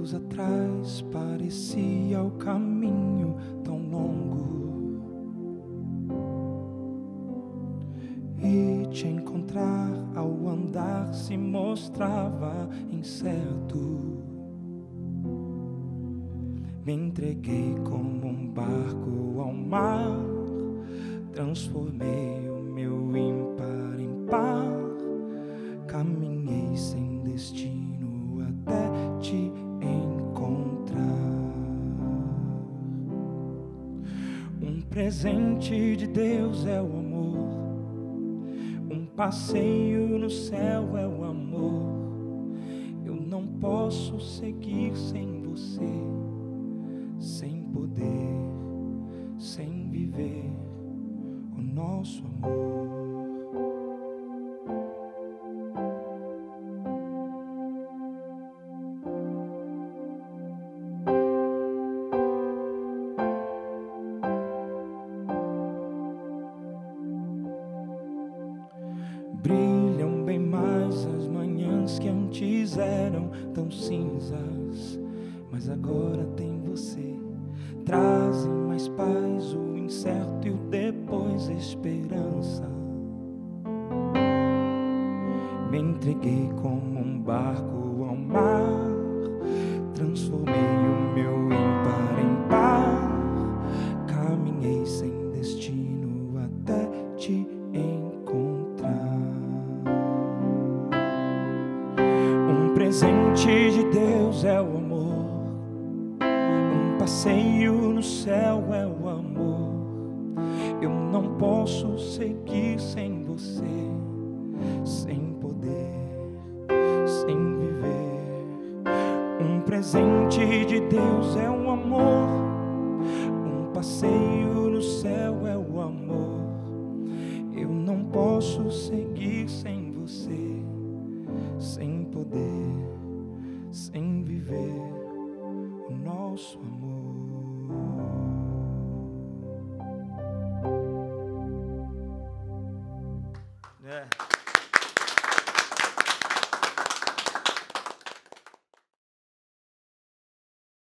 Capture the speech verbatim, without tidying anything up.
Tempos atrás parecia o caminho tão longo, e te encontrar ao andar se mostrava incerto. Me entreguei como um barco ao mar, transformei o meu ímpar em par, caminhei sem destino até te encontrar. Um presente de Deus é o amor, um passeio no céu é o amor. Eu não posso seguir sem você, sem poder, sem viver o nosso amor. Brilham bem mais as manhãs que antes eram tão cinzas, mas agora tem você. Trazem mais paz, o incerto e o depois esperança. Me entreguei como um barco ao mar, transformei o meu ímpar em par, caminhei sem destino até te encontrar. Um presente de Deus é o amor, um passeio no céu é o amor. Eu não posso seguir sem você, sem poder, sem viver. Um presente de Deus é o amor, um passeio no céu é o amor. Eu não posso seguir sem você, sem poder, sem viver o nosso amor.